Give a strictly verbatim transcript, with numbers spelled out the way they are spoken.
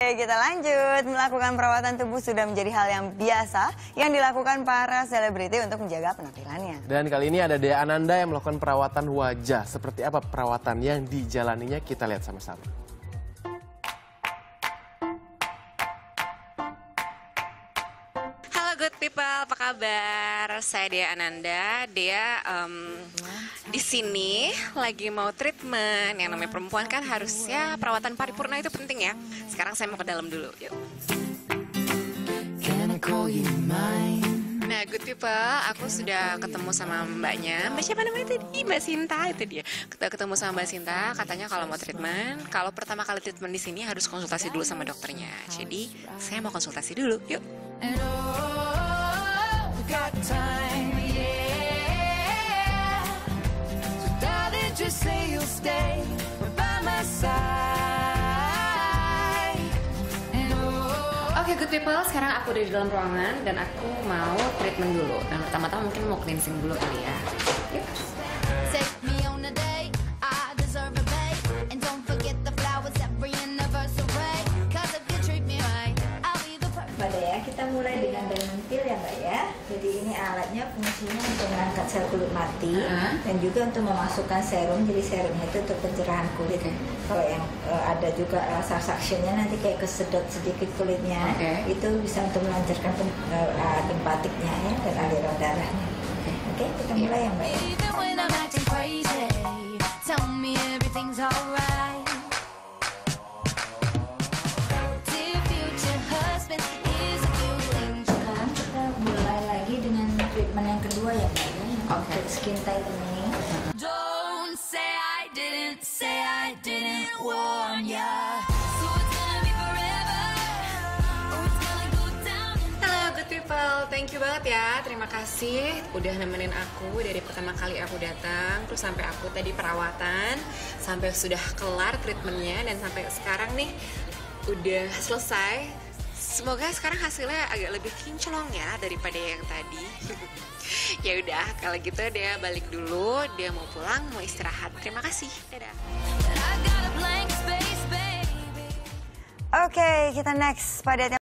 Oke, kita lanjut. Melakukan perawatan tubuh sudah menjadi hal yang biasa yang dilakukan para selebriti untuk menjaga penampilannya. Dan kali ini ada Dea Ananda yang melakukan perawatan wajah. Seperti apa perawatan yang dijalaninya, kita lihat sama-sama. Halo good people, apa kabar? Saya Dea Ananda. Dea um, di sini lagi mau treatment. Yang namanya perempuan kan harusnya perawatan paripurna itu penting ya. Sekarang saya mau ke dalam dulu. Yuk. Nah, good people, aku sudah ketemu sama mbaknya. Mbak siapa namanya tadi? Mbak Sinta, itu dia. Kita ketemu sama Mbak Sinta, katanya kalau mau treatment, kalau pertama kali treatment di sini harus konsultasi dulu sama dokternya. Jadi, saya mau konsultasi dulu. Yuk. Oke, good people, sekarang aku udah di dalam ruangan dan aku mau treatment dulu. Dan pertama-tama mungkin mau cleansing dulu kali ya. Yuk. Mbak Dea, kita mulai dengan diamond peel ya Mbak ya. Jadi ini alatnya fungsinya untuk mengangkat sel kulit mati uh-huh. dan juga untuk memasukkan serum. Jadi serumnya itu untuk pencerahan kulit. Okay. Kalau yang uh, ada juga uh, suctionnya nanti kayak kesedot sedikit kulitnya, okay. itu bisa untuk melancarkan uh, limpatiknya ya dan aliran darahnya. Oke, okay. okay, kita mulai ya Mbak ya. Treatment yang kedua ya Mbak ya, okay. Skin tightening. Don't say I didn't, say I didn't warn ya. Halo good people, thank you banget ya, terima kasih udah nemenin aku dari pertama kali aku datang, terus sampai aku tadi perawatan, sampai sudah kelar treatmentnya dan sampai sekarang nih udah selesai. Semoga sekarang hasilnya agak lebih kinclong ya daripada yang tadi. Ya udah, kalau gitu dia balik dulu, dia mau pulang, mau istirahat. Terima kasih. Dadah. Oke, kita next pada